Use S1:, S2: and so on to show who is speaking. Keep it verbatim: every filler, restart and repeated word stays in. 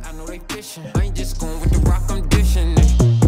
S1: I know they fishing. I ain't just going with the rock, I'm dishing it.